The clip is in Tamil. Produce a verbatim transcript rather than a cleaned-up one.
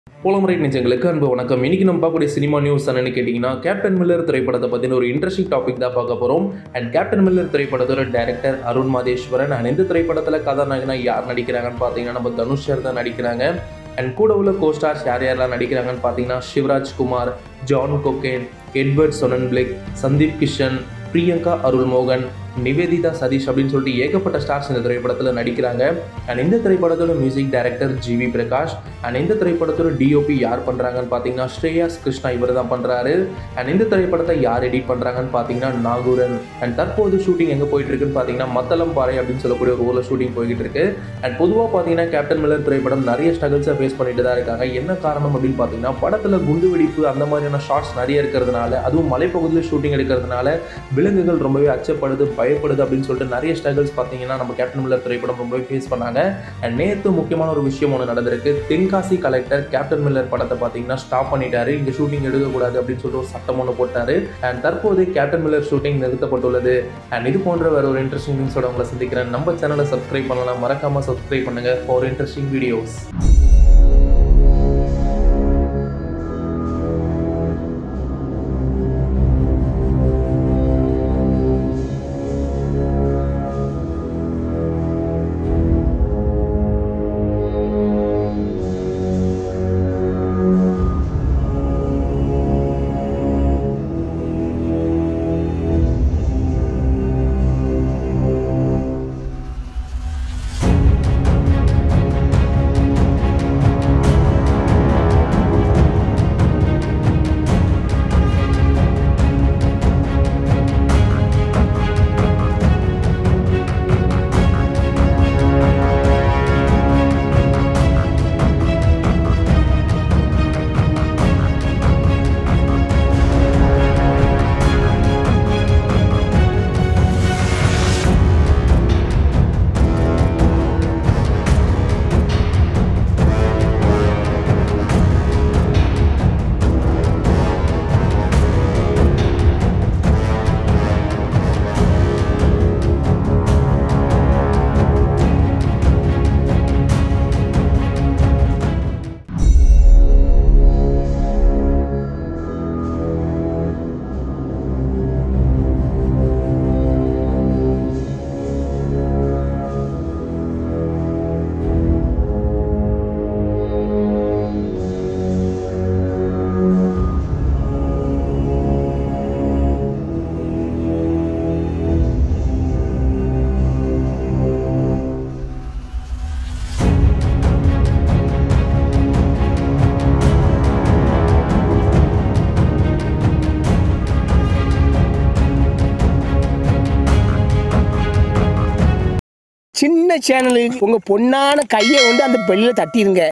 போலமுறை நெஞ்சங்களுக்கு அன்பு வணக்கம். இன்னைக்கு நம்ம பார்க்கக்கூடிய சினிமா நியூஸ் என்னன்னு கேட்டிங்கன்னா, கேப்டன் மில்லர் திரைப்படத்தை பற்றின ஒரு இன்ட்ரெஸ்டிங் டாபிக் தான் பார்க்க போகிறோம். அண்ட் கேப்டன் மில்லர் திரைப்படத்தோட டைரக்டர் அருண் மாதேஸ்வரன். அண்ட் இந்த திரைப்படத்தில் கதாநாயகனா யார் நடிக்கிறாங்கன்னு பார்த்தீங்கன்னா, நம்ம தனுஷ் சார் தான் நடிக்கிறாங்க. அண்ட் கூட உள்ள கோஸ்டார்ஸ் யார் யாரெல்லாம் நடிக்கிறாங்கன்னு பார்த்தீங்கன்னா, சிவராஜ் குமார், ஜான் கொகேன், எட்வர்ட் சொனன்பிளெக், சந்தீப் கிஷன், பிரியங்கா அருள்மோகன், நிவேதிதா சதீஷ் அப்படின்னு சொல்லிட்டு ஏகப்பட்ட ஸ்டார்ஸ் இந்த திரைப்படத்தில் நடிக்கிறாங்க. அண்ட் இந்த திரைப்படத்தோட music director G V Prakash. And இந்த திரைப்படத்தோட டிஓபி யார் பண்ணுறாங்கன்னு பார்த்தீங்கன்னா, ஸ்ரேயாஸ் கிருஷ்ணா இவர் தான் பண்ணுறாரு. அண்ட் இந்த திரைப்படத்தை யார் எடிட் பண்ணுறாங்கன்னு பார்த்தீங்கன்னா, நாகூரன். அண்ட் தற்போது ஷூட்டிங் எங்கே போயிட்டு இருக்குன்னு பார்த்தீங்கன்னா, மத்தளம் பாறை அப்படின்னு சொல்லக்கூடிய ஒரு ஊரில் ஷூட்டிங் போய்கிட்டு இருக்கு. அண்ட் பொதுவாக பார்த்தீங்கன்னா, கேப்டன் மில்லர் திரைப்படம் நிறைய ஸ்ட்ரகிள்ஸை ஃபேஸ் பண்ணிட்டு தான் இருக்காங்க. என்ன காரணம் அப்படின்னு பார்த்தீங்கன்னா, படத்தில் குண்டு வெடிப்பு அந்த மாதிரியான ஷார்ட்ஸ் நிறைய இருக்கிறதுனால, அதுவும் மலைப்பகுதியில் ஷூட்டிங் எடுக்கிறதுனால விலங்குகள் ரொம்பவே அச்சப்படுது, பயப்படுது அப்படின்னு சொல்லிட்டு நிறைய ஸ்ட்ரகிள்ஸ் பார்த்தீங்கன்னா நம்ம கேப்டன் மில்லர் திரைப்படம் ரொம்பவே ஃபேஸ் பண்ணாங்க. அண்ட் நேற்று முக்கியமான ஒரு விஷயம் ஒன்று நடந்திருக்கு. தென்காசி கலெக்டர் கேப்டன் மில்லர் படத்தை பார்த்தீங்கன்னா ஸ்டாப் பண்ணிட்டாரு. இங்கே ஷூட்டிங் எடுக்கக்கூடாது அப்படின்னு சொல்லிட்டு ஒரு சட்டம் ஒன்று போட்டாரு. அண்ட் தற்போது கேப்டன் மில்லர் ஷூட்டிங் நிறுத்தப்பட்டுள்ளது. அண்ட் இது போன்ற வேற ஒரு இன்ட்ரெஸ்டிங் நியூஸோட உங்களை சந்திக்கிறேன். நம்ம சேனலை சப்ஸ்கிரைப் பண்ணலாம், மறக்காம சப்ஸ்கிரைப் பண்ணுங்க ஃபார் இன்ட்ரெஸ்டிங் வீடியோஸ். சின்ன சேனலுக்கு உங்க பொண்ணான கையை கொண்டு அந்த பெல்லில் தட்டிடுங்க.